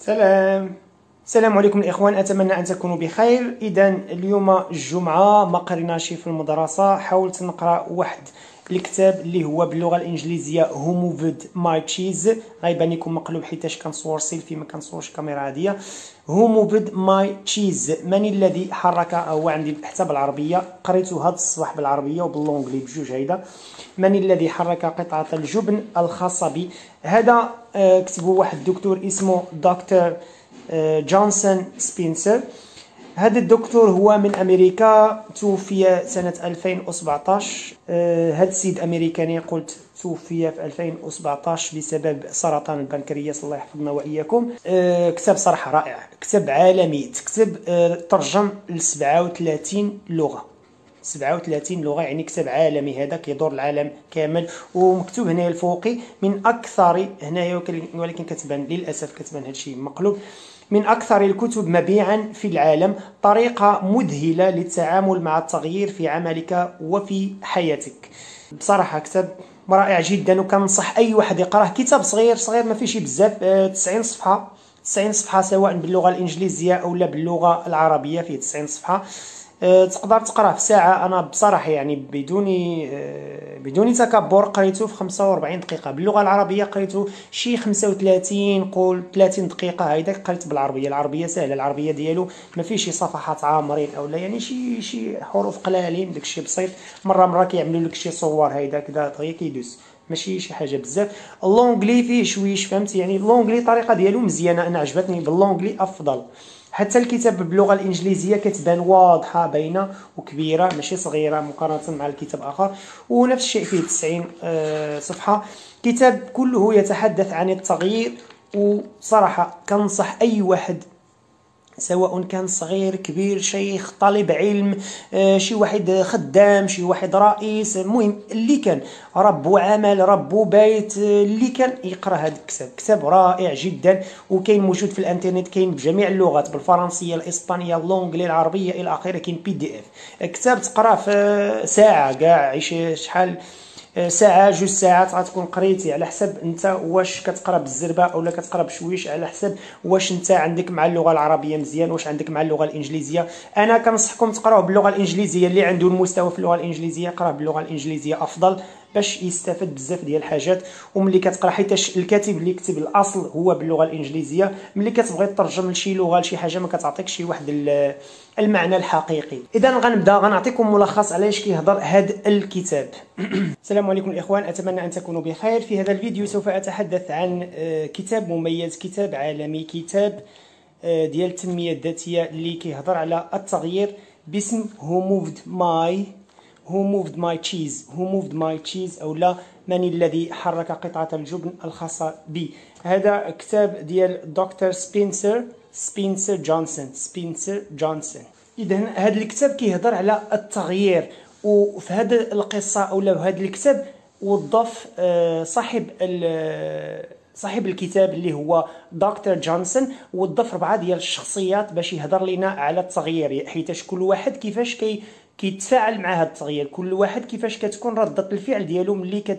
السلام عليكم الإخوان، أتمنى أن تكونوا بخير. إذا اليوم الجمعة ما قريناش في المدرسة، حاولت نقرأ واحد الكتاب اللي هو باللغة الإنجليزية هو موفد ماي تشيز. غيبان لكم مقلوب حيتاش كنصور سيلفي ما كنصورش كاميرا عادية. هو موفد ماي تشيز، من الذي حرك، هو عندي حتى بالعربية، قريته هذا الصباح بالعربية وباللونجلي بجوج هيدا. من الذي حرك قطعة الجبن الخاصة بي؟ هذا كتبه واحد الدكتور اسمه دكتور جونسون سبينسر. هذا الدكتور هو من أمريكا، توفي سنة 2017. هذا السيد أمريكاني قلت توفي في 2017 بسبب سرطان البنكرياس، الله يحفظنا وإياكم. كتاب صراحة رائع، كتاب عالمي، تكتب ترجم ل 37 لغة. 37 لغة، يعني كتاب عالمي، هذا كيدور العالم كامل. ومكتوب هنايا الفوقي من أكثر، هنايا ولكن كتبان للأسف كتبان هادشي مقلوب، من أكثر الكتب مبيعا في العالم، طريقة مذهلة للتعامل مع التغيير في عملك وفي حياتك. بصراحة كتاب رائع جدا، وكنصح أي واحد يقراه. كتاب صغير ما فيش بزاف، 90 صفحة، 90 صفحة سواء باللغة الإنجليزية أو لا باللغة العربية، فيه 90 صفحة. تقدر تقراه في ساعة. أنا بصراحة يعني بدون تكبر قريته في 45 دقيقة. باللغة العربية قريته شي 35 قول 30 دقيقة. هيدا قريت بالعربية، العربية سهلة، العربية ديالو ما فيش شي صفحات عامرين أو لا، يعني شي حروف قلالين، داكشي بسيط. مرة كيعملوا لك شي صور هيدا كذا دغيا كيدوز، ماشي شي حاجة بزاف. اللونجلي فيه شويش، فهمتي؟ يعني اللونجلي الطريقة ديالو مزيانة، أنا عجبتني باللونجلي أفضل. حتى الكتاب باللغة الإنجليزية كتبان واضحة باينة وكبيرة، ماشي صغيرة مقارنة مع الكتاب آخر. ونفس الشيء فيه 90 صفحة. كتاب كله يتحدث عن التغيير، وصراحة كنصح أي واحد سواء كان صغير كبير شيخ طالب علم، شي واحد خدام، شي واحد رئيس، المهم اللي كان رب عمل رب بيت، اللي كان يقرا هذا الكتاب. كتاب رائع جدا، وكاين موجود في الانترنت، كاين بجميع اللغات، بالفرنسيه الاسبانيه اللونجلي العربيه الى اخره. كاين PDF كتاب تقراه في ساعه كاع، عيش شحال ساعة جوج ساعات غتكون قريتي، على حسب انت واش كتقرا بالزربه اولا كتقرا بشويش، على حسب واش انت عندك مع اللغه العربيه مزيان، واش عندك مع اللغه الانجليزيه. انا كنصحكم تقراوه باللغه الانجليزيه، اللي عنده المستوى في اللغه الانجليزيه قراه باللغه الانجليزيه افضل باش يستفاد بزاف ديال الحاجات. وملي كتقرا، حيتاش الكاتب اللي كتب الاصل هو باللغه الانجليزيه، ملي كتبغي تترجم لشي لغه لشي حاجه ما كتعطيكش شي واحد المعنى الحقيقي. اذا غنعطيكم ملخص علاش كيهضر هذا الكتاب. السلام عليكم الاخوان، اتمنى ان تكونوا بخير. في هذا الفيديو سوف اتحدث عن كتاب مميز، كتاب عالمي، كتاب ديال التنميه الذاتيه اللي كيهضر على التغيير، باسم Who moved my cheese او لا من الذي حرك قطعة الجبن الخاصة بي. هذا كتاب ديال دكتور سبينسر جونسون. اذا هذا الكتاب كيهضر على التغيير، وفي هذه القصة او هذا الكتاب وظف صاحب الكتاب اللي هو دكتور جونسون، وظف 4 ديال الشخصيات باش يهضر لنا على التغيير، حيتاش كل واحد كيفاش كيتفاعل مع هذا التغيير، كل واحد كيفاش كتكون ردة الفعل ديالو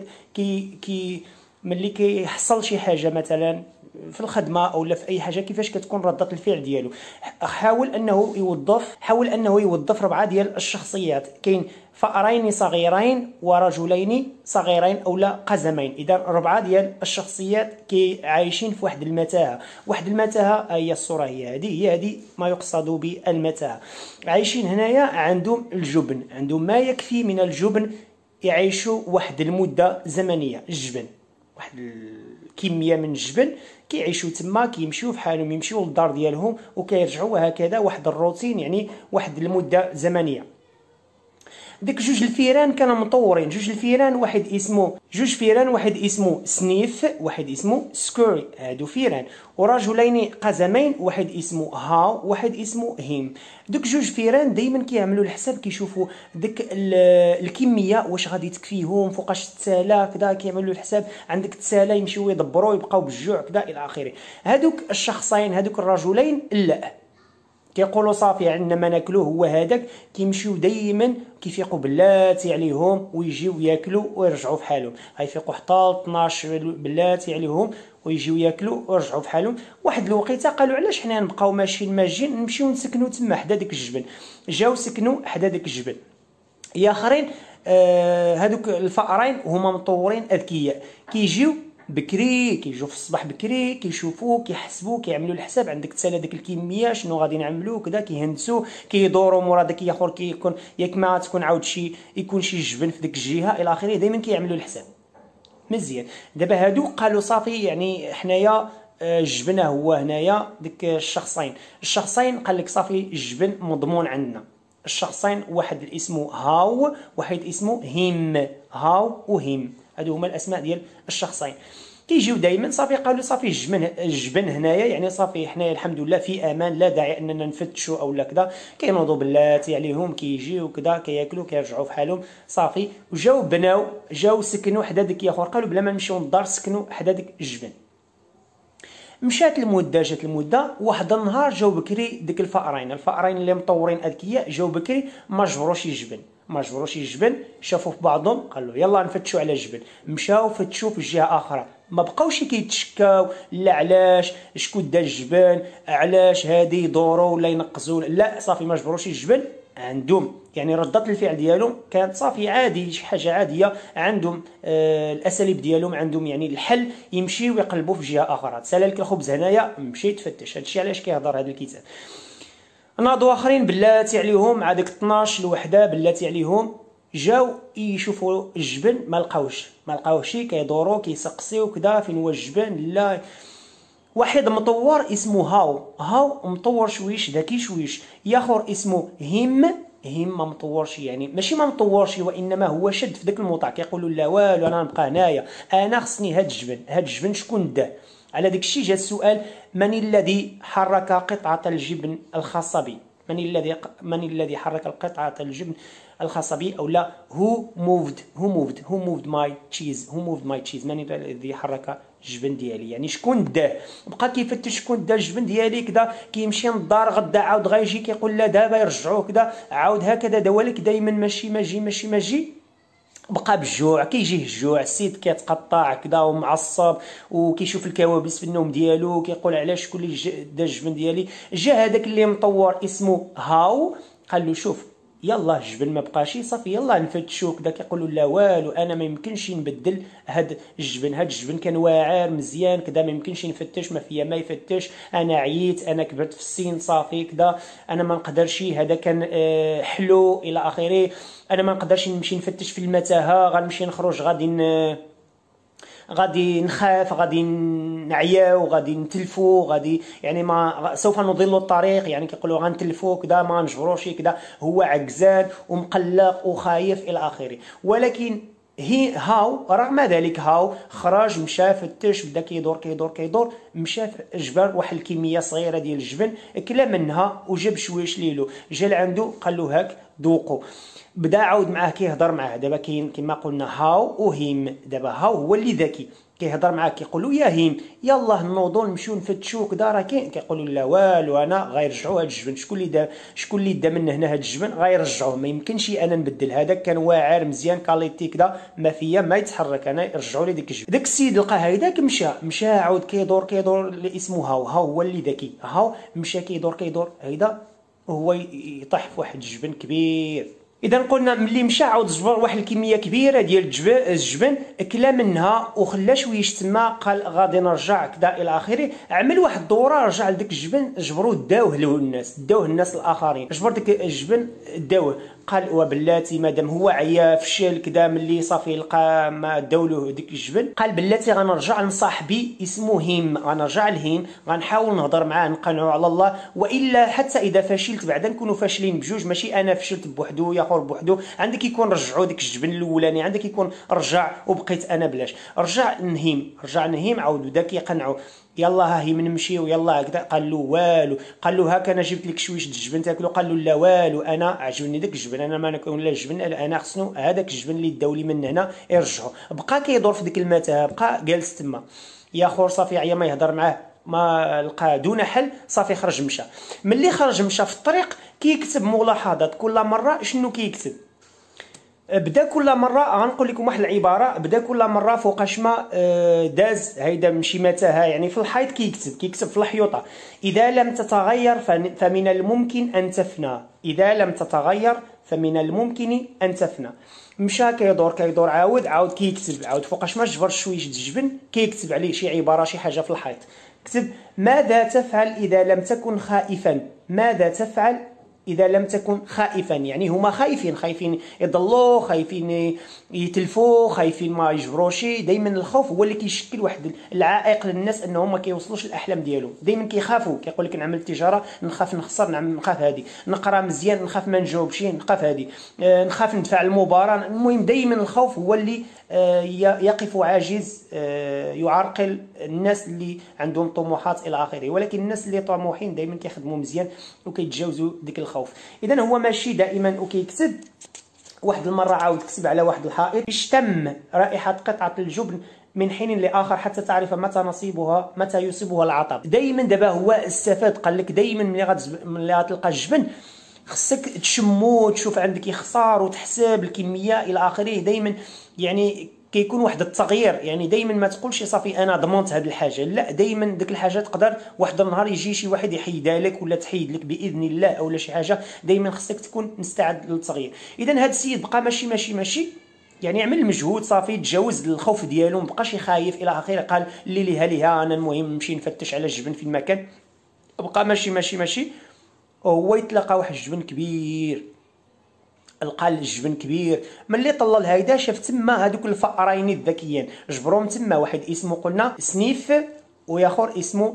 ملي كيحصل شي حاجه مثلا في الخدمه او لا في اي حاجه، كيفاش كتكون ردة الفعل ديالو. حاول انه يوظف 4 ديال الشخصيات. كاين فأرين صغيرين ورجلين صغيرين او لا قزمين. اذا 4 ديال الشخصيات عايشين في واحد المتاهه. هي الصوره هي هذه ما يقصد بالمتاهه. عايشين هنايا، عندهم الجبن، عندهم ما يكفي من الجبن، يعيشوا واحد المده زمنيه، الجبن واحد الكميه من الجبن، كيعيشوا تما، كيمشيو في حالهم، يمشيو للدار ديالهم وكيرجعوا، وهكذا واحد الروتين، يعني واحد المده زمنيه. ديك 2 الفيران كانوا مطورين، 2 الفيران، جوج فيران، واحد اسمه سنيف، واحد اسمه سكوري، هادو فيران. ورجلين قزمين، واحد اسمه هاو، واحد اسمه هيم. دوك 2 فيران دائما كيعملوا الحساب، كيشوفوا ديك الكميه واش غادي تكفيهم، فوقاش التاله كذا، كيعملوا الحساب، عندك التاله يمشيو يدبروا يبقاو بالجوع كذا الى اخره. هادوك الشخصين، هادوك الرجلين لا، كيقولوا صافي عندنا ما ناكلوه هو هذاك، كيمشيو دائما كيفيقوا بلاتي عليهم ويجيو ياكلوا ويرجعوا في حالهم. غيفيقوا حتى 12 بلاتي عليهم ويجيو ياكلوا ويرجعوا بحالهم. واحد الوقيته قالوا علاش حنا نبقاو ماشيين ماجين نمشيو نسكنوا تما حدا داك الجبل. جاو سكنوا حدا داك الجبل. يا اخرين هذوك الفأرين هما مطورين اذكياء، كيجيو بكري، كيجيو في الصباح بكري، كيشوفوا كيحسبوا كيعملوا الحساب عندك تسالى ديك الكميه شنو غادي نعملوا كذا، كيهندسوا كيدوروا مورا داك الاخر كيكون ياك ما تكون عاود شي يكون شي جبن في ديك الجهه الى اخره، دائما كيعملوا الحساب مزيان. دابا هادو قالوا صافي يعني حنايا الجبن هو هنايا ديك الشخصين قال لك صافي الجبن مضمون عندنا. الشخصين واحد اسمه هاو واحد اسمه هيم، هاو وهيم هادو هما الاسماء ديال الشخصين. كيجيو دائما صافي قالوا صافي الجبن هنايا يعني صافي حنايا الحمد لله في امان، لا داعي اننا نفتشوا او لا كذا. كينوضوا بلاتي عليهم كيجيو كذا كياكلوا كيرجعوا في حالهم صافي. وجاو بناو جاو سكنوا حدا ديك الاخر، قالوا بلا ما نمشيو للدار سكنوا حدا ديك الجبن. مشات المده جات المده، واحد النهار جاو بكري ديك الفأرين اللي مطورين اذكياء جاو بكري ما جبروش الجبن، شافوا في بعضهم قالوا يلا نفتشوا على الجبن. مشاو فتشوا في جهه اخرى، ما بقاوش كيتشكاو لا علاش شكون دا الجبن، علاش هادي يدوروا ولا ينقزوا، لا صافي ما جبروش الجبن عندهم. يعني ردة الفعل ديالهم كانت صافي عادي، شي حاجه عاديه عندهم. الاساليب ديالهم عندهم يعني الحل يمشيو ويقلبوا في جهه اخرى. تسالى لك الخبز هنايا مشي تفتش. هادشي علاش كيهضر هذا الكتاب. ناضوا اخرين بلاتي عليهم مع ديك 12 الوحده بلاتي عليهم، جاو يشوفوا الجبن ما لقاوش كيدوروا كيسقسيو كذا فين هو الجبن. لا واحد مطور اسمه هاو مطور شويش ذكي شويش، ياخر اسمه هيم ما مطورش، يعني ماشي ما مطورش وانما هو شد في ذاك الموطع. كيقولوا لا والو انا نبقى هنايا، انا خصني هاد الجبن شكون داه. على داك الشيء جا السؤال من الذي حرك قطعه الجبن الخاصه بي؟ من الذي حرك القطعه الجبن الخاصه بي او لا who moved my cheese. من الذي حرك الجبن ديالي؟ يعني شكون داه. بقى كيفتش شكون دا الجبن ديالي كذا، كيمشي للدار غدا عاود غيجي كيقول لا دابا يرجعوه كذا، عاود هكذا دوالك دائما ماشي ما جي. بقى بالجوع، كيجيه الجوع، السيد كيتقطع كذا ومعصب وكيشوف الكوابيس في النوم ديالو، كيقول علاش شكون اللي دا الجبن ديالي. جا هذاك اللي مطور اسمه هاو قال له شوف يلا الجبن ما بقاش صافي يلا نفتشو كذا. كيقولوا لا والو انا ما يمكنش نبدل هاد الجبن كان واعر مزيان كذا، ما يمكنش نفتش، ما فيا ما يفتش، انا عييت انا كبرت في السن صافي كذا، انا ما نقدرش، هذا كان حلو الى اخره، انا ما نقدرش نمشي نفتش في المتاهه، غنمشي نخرج غادي نخاف، غادي نعياو، غادي نتلفو، غادي يعني ما سوف نضل الطريق، يعني كيقولوا غنتلفو كذا ما نجبروش كذا. هو عكزان ومقلق وخايف الى اخره. ولكن هاو رغم ذلك هاو خرج مشى فتش، بدا كيدور مشى جبر واحد الكميه صغيره ديال الجبن، كلا منها وجاب شويش ليلو، جا لعندو قال له هاك ذوقوا. بدا عاود معاه كيهضر معاه. دابا كاين كما قلنا هاو وهيم. دابا هاو هو اللي ذكي كيهضر معاه كيقول له يا هيم يلا نوضوا نمشيو نفتشوا كذا راه كاين. كيقولوا لا والو انا غيرجعوا هاد الجبن، شكون اللي دا من هنا هاد الجبن غيرجعوه، ما يمكنش انا نبدل، هذاك كان واعر مزيان كاليتي كذا ما فيا ما يتحرك، انا يرجعوا لي ديك الجبن. داك السيد لقى هيداك مشى عاود كيدور اللي اسمه هاو هو اللي ذكي. هاو مشى كيدور هيدا هو يطيح في واحد الجبن كبير. اذا قلنا ملي مشى عاود جبر واحد الكميه كبيره ديال الجبن، كلا منها وخلا شويش تما، قال غادي نرجع كذا الى اخره. عمل واحد الدوره رجع لذاك الجبن، جبروه داوه الناس الاخرين، جبر داك الجبن داوه. قال وبلاتي مادام هو عيا فشل كذا ملي صافي لقى ما داولوه ديك الجبن، قال بلاتي غنرجع لصاحبي اسمه هيم، غنرجع لهيم غنحاول نهضر معاه نقنعو على الله، والا حتى اذا فشلت بعدا نكونوا فاشلين بجوج، ماشي انا فشلت بوحدو يا اخر بوحدو، عندك يكون رجعوا ديك الجبن الاولاني، عندك يكون رجع وبقيت انا بلاش. رجع نهيم عاود بدا كيقنعو يلا ها هي نمشيو يلا هكذا. قال له والو، قال له هاك انا جبت لك شويش الجبن تاكلو. قال له لا والو انا عجبني داك الجبن، انا ما ناكل لا الجبن، انا خصنو هذاك الجبن اللي داو لي من هنا يرجعوا. بقى كيدور في ديك المتاهه، بقى جالس تما يا خور صافي عيا ما يهضر معاه، ما لقى دون حل، صافي خرج مشى. ملي خرج مشى في الطريق كيكتب ملاحظات كل مره. شنو كيكتب؟ بدا كل مره غنقول لكم واحد العباره، بدا كل مره فوقاش ما داز هيدا من شي متاهه يعني في الحيط كيكتب في الحيوطه: اذا لم تتغير فمن الممكن ان تفنى، اذا لم تتغير فمن الممكن ان تفنى. مشى كيدور عاود كيكتب، عاود فوقاش ما جبر شويه الجبن كيكتب عليه شي عباره شي حاجه في الحيط. كتب: ماذا تفعل اذا لم تكن خائفا؟ ماذا تفعل إذا لم تكن خائفا؟ يعني هما خايفين يضلوا، خايفين يتلفوا، خايفين ما يجبروش. دائما الخوف هو اللي كيشكل واحد العائق للناس انهم ما كيوصلوش للاحلام ديالهم. دائما كيخافوا، كيقول لك نعمل التجاره نخاف نخسر، نخاف هذه، نقرا مزيان نخاف ما نجاوبش، نخاف هذه، نخاف ندفع المباراه. المهم دائما الخوف هو اللي يقف عاجز، يعرقل الناس اللي عندهم طموحات الى اخره. ولكن الناس اللي طموحين دائما كيخدموا مزيان وكيتجاوزوا ديك الخوف. اذا هو ماشي دائما وكيكتب. واحد المره عاود كتب على واحد الحائط: اشتم رائحه قطعه الجبن من حين لاخر حتى تعرف متى يصيبها العطب. دائما دابا هو استفاد، قال لك دائما ملي غتلقى الجبن خصك تشمو وتشوف عندك يخسر وتحسب الكميه الى اخره. دائما يعني كيكون واحد التغيير، يعني دائما ما تقولش صافي انا ضمنت هذه الحاجه، لا، دائما ديك الحاجه تقدر واحد النهار يجي شي واحد يحيدها لك ولا تحيد لك باذن الله اولا شي حاجه. دائما خصك تكون مستعد للتغيير. اذا هذا السيد بقى ماشي يعني عمل مجهود صافي، تجاوز الخوف ديالو، مبقاش خايف الى اخره. قال اللي ليها انا المهم نمشي نفتش على الجبن في المكان. بقى ماشي وهو يتلاقى واحد الجبن كبير. لقى الجبن كبير، ملي طلل هيدا شاف تما هذوك الفأرين الذكيين جبروهم تما، واحد اسمه قلنا سنيف واخر اسمه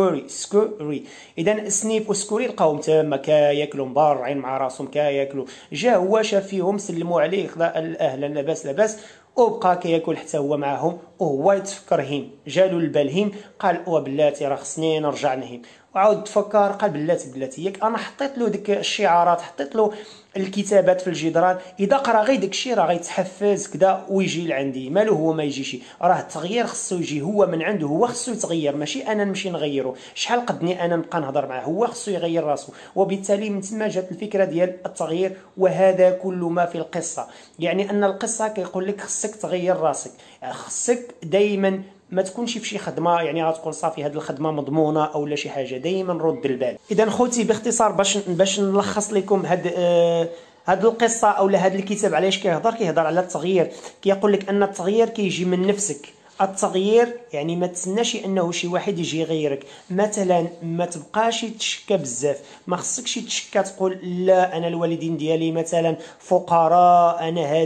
سكوري. اذا سنيف وسكوري لقاهم تما كياكلوا مبارعين مع راسهم كياكلوا. جا هو شاف فيهم، سلموا عليه، خدا اهلا لاباس وبقى كياكل حتى هو معاهم. وهو يتفكر هيم، جالو البال هيم، قال بلاتي راه خصني نرجع نهيم. وعاود تفكر قال بلاتي ياك انا حطيت له ديك الشعارات، حطيت له الكتابات في الجدران، اذا قرا غير داك الشيء راه غيتحفز كذا ويجي لعندي. مالو هو ما يجيش، راه التغيير خصو يجي هو من عنده، هو خصو يتغير، ماشي انا نمشي نغيره. شحال قدني انا نبقى نهضر معاه، هو خصو يغير راسو. وبالتالي من تما جات الفكره ديال التغيير. وهذا كل ما في القصه، يعني ان القصه كيقول لك خصك تغير راسك، خصك دائما ما تكونش في شي خدمه يعني غتقول صافي هذه الخدمه مضمونه او لا شي حاجه. دائما رد البال. اذا خوتي باختصار باش نلخص لكم هاد القصه او هذا الكتاب علاش كيهضر على التغيير. كيقول لك ان التغيير كيجي من نفسك. التغيير يعني ما تسناش انه شي واحد يجي يغيرك. مثلا ما تبقاش تشكى بزاف، ما خصكش تشكى تقول لا انا الوالدين ديالي مثلا فقراء،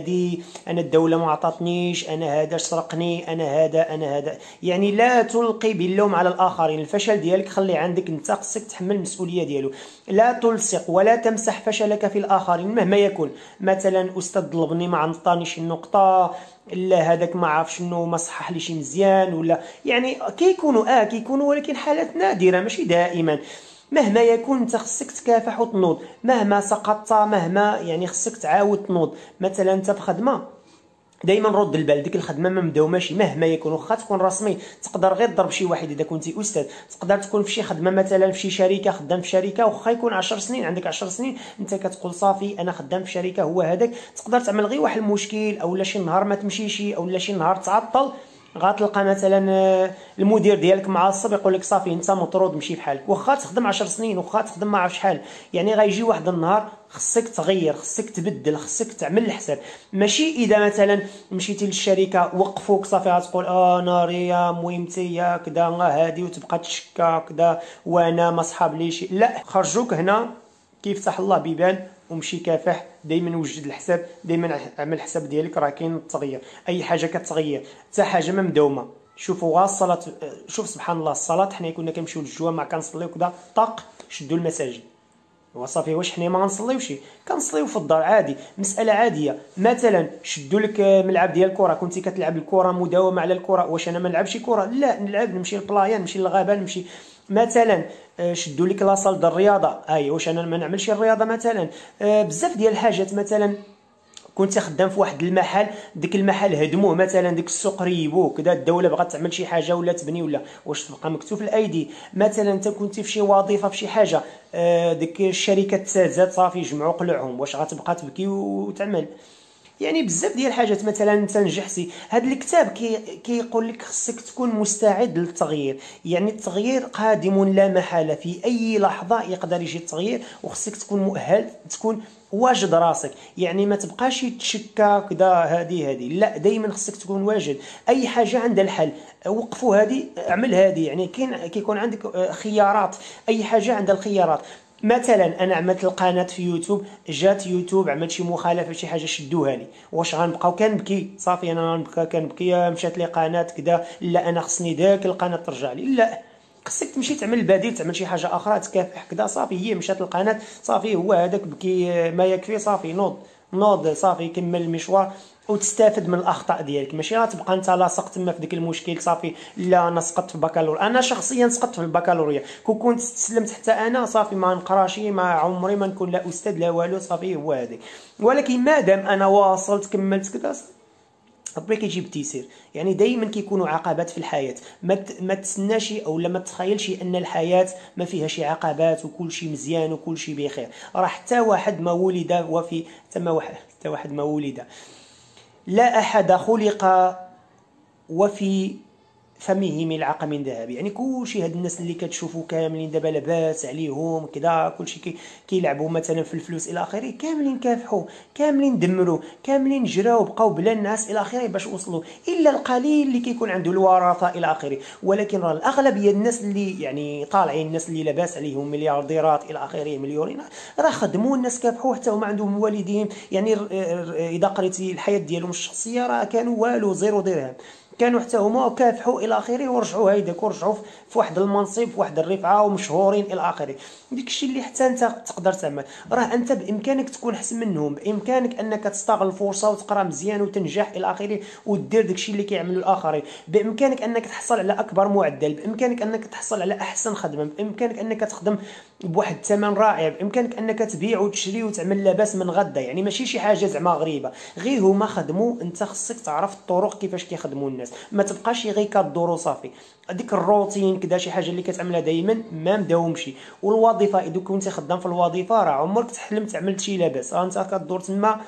انا الدوله ما عطاتنيش، انا هذا سرقني، انا هذا. يعني لا تلقي باللوم على الاخرين. الفشل ديالك خليه عندك انت، خصك تحمل المسؤوليه ديالو. لا تلصق ولا تمسح فشلك في الاخرين مهما يكون. مثلا استاذ ضربني ما عطانيش النقطه، لا هذاك ما عرف شنو ما صحح لي شي مزيان، ولا يعني كيكونوا ولكن حالات نادره ماشي دائما. مهما يكون انت خصك تكافح وتنوض، مهما سقطت مهما يعني خصك تعاود تنوض. مثلا انت في خدمه دائما رد البال، ديك الخدمه ما مداوماش مهما يكون. واخا تكون رسمي تقدر غير تضرب شي واحد اذا كنتي استاذ، تقدر تكون في شي خدمه مثلا في شي شركه، خدام في شركه واخا يكون 10 سنين، عندك 10 سنين انت كتقول صافي انا خدام في شركه هو هذاك. تقدر تعمل غير واحد المشكل او شي نهار ما تمشيش او شي نهار تعطل، غتلقى مثلا المدير ديالك معصب يقول لك صافي انت مطرود مشي بحالك. واخا تخدم 10 سنين واخا تخدم ما عرف شحال، يعني غيجي واحد النهار خصك تغير، خصك تبدل، خصك تعمل الحساب. ماشي اذا مثلا مشيتي للشركه وقفوك صافي غتقول ناري يا مهمتي يا كذا هادي وتبقى تشكى كذا وانا ما صحاب لي شي. لا، خرجوك هنا كيفتح الله بيبان ومشي كافح. دائما وجد الحساب، دائما اعمل الحساب ديالك، راه كاين التغيير. اي حاجه كتغير، حتى حاجه ما مداومه. شوفوا الصلاه، شوف سبحان الله الصلاه، حنا كنا كنمشيو للجوامع كنصليو كذا طاق شدوا المساجد وصافي. واش حنا ما غنصليوش؟ كنصليو في الدار عادي، مساله عاديه. مثلا شدوا لك ملعب ديال الكره، كنتي كتلعب الكره مداومه على الكره، واش انا ما نلعبش كره؟ لا نلعب، نمشي للبلايا، نمشي للغابه، نمشي. مثلا شدوا لك لاصال ديال الرياضه، واش انا ما نعملش الرياضه؟ مثلا بزاف ديال الحاجات. مثلا كنت خدام في واحد المحل، ديك المحل هدموه، مثلا ديك السوق ريبوه كذا، الدوله بغات تعمل شي حاجه ولا تبني ولا واش تبقى مكتوف الايدي. مثلا انت كنتي في شي وظيفه في شي حاجه، ديك الشركه تسازات صافي جمعوا قلعهم، واش غتبقى تبكي وتعمل؟ يعني بزاف ديال الحاجات. مثلا انت نجحتي، هذا الكتاب كيقول لك خصك تكون مستعد للتغيير. يعني التغيير قادم لا محاله، في اي لحظه يقدر يجي التغيير، وخصك تكون مؤهل، تكون واجد راسك. يعني ما تبقاش تشكى كذا هذه لا، دائما خصك تكون واجد. اي حاجه عندها الحل، وقفوا هذه اعمل هذه. يعني كيكون عندك خيارات، اي حاجه عندها الخيارات. مثلا انا عملت القناه في يوتيوب، جات يوتيوب عملت شي مخالفه شي حاجه شدوها لي، واش غنبقاو كنبكي صافي انا غنبقى كنبكي مشات لي قناه كذا؟ لا، انا خصني داك القناه ترجع لي. لا، خصك تمشي تعمل البديل، تعمل شي حاجه اخرى تكافح كذا. صافي هي مشات القناه، صافي هو هذاك بكي ما يكفي، صافي نوض صافي كمل المشوار وتستافد من الاخطاء ديالك. ماشي غتبقى انت لاصق تما في ديك المشكل صافي. لا، انا سقطت في البكالوريا، انا شخصيا سقطت في البكالوريا، كون كنت استسلمت حتى انا صافي ما نقراشي، ما عمري ما نكون لا استاذ لا والو، صافي هو هذاك. ولكن مادام انا واصلت كملت كذا، ربي كيجيب التيسير. يعني دائما كيكونوا عقبات في الحياه. ما تسناش او ما تخيلش ان الحياه ما فيها شي عقبات وكل شيء مزيان وكل شيء بخير. راه حتى واحد ما ولد وفي حتى واحد ما ولد، لا احد خلق وفي فمه ملعقة من ذهب. يعني كلشي هاد الناس اللي كتشوفوا كاملين دابا لاباس عليهم كذا، كلشي كيلعبوا مثلا في الفلوس الى اخره، كاملين كافحوا، كاملين دمروا، كاملين جراو، بقاو بلا الناس الى اخره باش وصلوا، الا القليل اللي كيكون عنده الوراثه الى اخره. ولكن راه الاغلبيه الناس اللي يعني طالعين، الناس اللي لاباس عليهم مليارديرات الى اخره، مليونين، راه خدموا الناس، كافحوا، حتى هما عندهم والدين. يعني اذا قريتي الحياه ديالهم الشخصيه راه كانوا والو، زيرو درهم، كانوا حتى هما كافحوا الى اخره، ورجعوا هيداك، ورجعوا في واحد المنصب، في واحد الرفعه، ومشهورين الى اخره. داك الشيء اللي حتى انت تقدر تعمل. راه انت بامكانك تكون احسن منهم، بامكانك انك تستغل الفرصه وتقرا مزيان وتنجح الى اخره، ودير داك الشيء اللي كيعملوا الاخرين. بامكانك انك تحصل على اكبر معدل، بامكانك انك تحصل على احسن خدمه، بامكانك انك تخدم بواحد الثمن رائع، بامكانك انك تبيع وتشري وتعمل لاباس من غدا. يعني ماشي شي حاجه زعما غريبه، غير هما خدموا، انت خصك تعرف الطرق كيفاش كيخدموا الناس. ما تبقاش غير كدورو صافي، هذيك الروتين كذا شي حاجه اللي كتعملها دائما ما مداومشي. والوظيفه اذا كنت خدام في الوظيفه راه عمرك تحلمت عملت شي لاباس، انت كدور تما.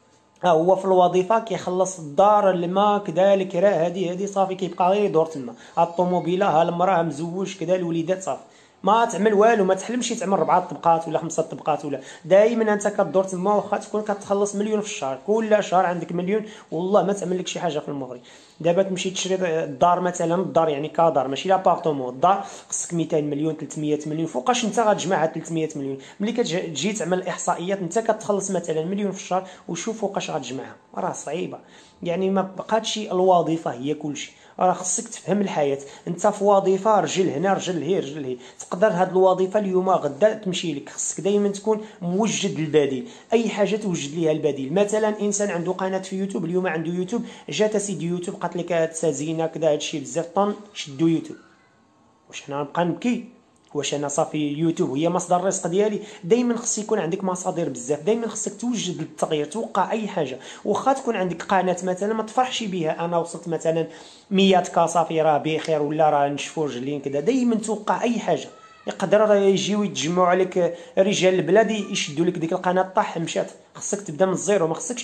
هو في الوظيفه كيخلص الدار، الماء كذا، الكراء، هذه صافي كيبقى غير يدور تما. الطوموبيله، ها المراه مزوج كذا، الوليدات، صافي ما تعمل والو. ما تحلمش تعمل 4 طبقات ولا 5 طبقات ولا. دائما انت كدور تما، واخا تكون كتخلص مليون في الشهر، كل شهر عندك مليون، والله ما تعمل لك شي حاجه في المغرب. دابا تمشي تشري الدار مثلا، الدار يعني كدار ماشي لابارتومون، الدار خصك 200 مليون 300 مليون. فوقاش انت غتجمع 300 مليون؟ ملي كتجي تعمل الاحصائيات انت كتخلص مثلا مليون في الشهر، وشوف فوقاش غتجمعها، راه صعيبه. يعني ما بقاتش الوظيفه هي كلشي، راه خصك تفهم الحياه. انت في وظيفه، رجل هنا رجل هي رجل هي، تقدر هاد الوظيفه اليوم غدا تمشي لك. خصك دائما تكون موجد للبديل، اي حاجه توجد ليها البديل. مثلا انسان عنده قناه في يوتيوب، اليوم عنده يوتيوب، جات سيدي يوتيوب قالت لك هاد زينه كذا، هادشي بزاف طن، شدوا يوتيوب. واش انا نبقى نبكي؟ واش انا صافي يوتيوب هي مصدر الرزق ديالي؟ دائما خص يكون عندك مصادر بزاف، دائما خصك توجد للتغيير، توقع اي حاجه. واخا تكون عندك قناه مثلا ما تفرحش بها، انا وصلت مثلا 100 كا صافي راه بخير، ولا راه نشفوا رجلين كذا. دائما توقع اي حاجه، يقدر يجيو يتجمعوا عليك رجال البلاد يشدوا لك ديك القناه، طاح مشات. خصك تبدا من الزيرو، ما خصكش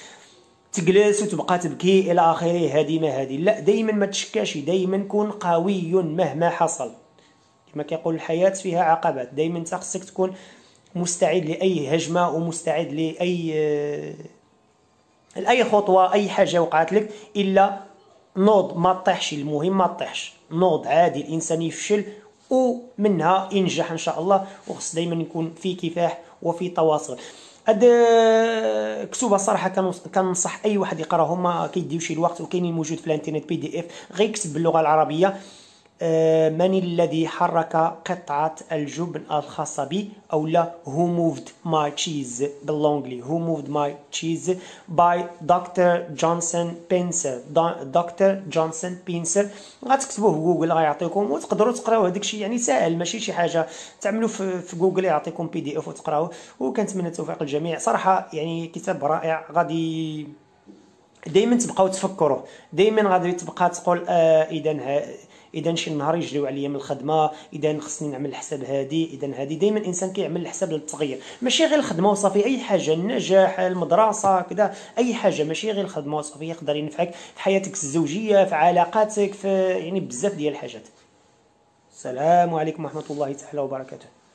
تجلس وتبقى تبكي الى اخره، هذه ما هذه. لا، دائما ما تشكاش، دائما كن قوي مهما حصل. كما كيقول الحياة فيها عقبات، دائما انت خصك تكون مستعد لأي هجمة، ومستعد لأي خطوة، أي حاجة وقعت لك. إلا نوض، ما تطيحش، المهم ما تطيحش، نوض عادي. الإنسان يفشل ومنها ينجح إن شاء الله. وخص دائما يكون في كفاح وفي تواصل. هاد كتبه الصراحه كننصح اي واحد يقراهم، ما كيديوش الوقت، وكاينين موجود في الانترنت PDF، غير يكتب باللغه العربيه. من الذي حرك قطعة الجبن الخاصة بي، أو لا Who moved my cheese باللونجلي Who moved my cheese by Dr. Johnson Pincer. دكتور جونسون بينسر. غتكتبوه في جوجل غيعطيكم، وتقدروا تقراوه. هذاك الشيء يعني ساهل، ماشي شي حاجة تعملوا في جوجل يعطيكم PDF وتقراوه. وكنتمنى التوفيق للجميع صراحة. يعني كتاب رائع، غادي دائما تبقاو تفكروا، دائما غادي تبقى تقول اذا شي نهار يجريو عليا من الخدمه، اذا خصني نعمل الحساب هادي، اذا هادي دائما الانسان كيعمل الحساب للتغيير، ماشي غير الخدمه وصافي، اي حاجه، النجاح، المدرسه، كذا، اي حاجه ماشي غير الخدمه وصافي، يقدر ينفعك في حياتك الزوجيه، في علاقاتك، في يعني بزاف ديال الحاجات. السلام عليكم ورحمه الله تعالى وبركاته.